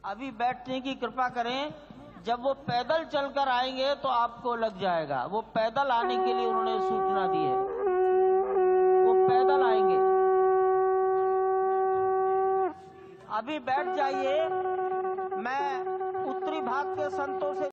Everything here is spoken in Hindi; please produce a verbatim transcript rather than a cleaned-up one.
अभी बैठने की कृपा करें। जब वो पैदल चलकर आएंगे तो आपको लग जाएगा। वो पैदल आने के लिए उन्होंने सूचना दी है, वो पैदल आएंगे। अभी बैठ जाइए। मैं उत्तरी भाग के संतों से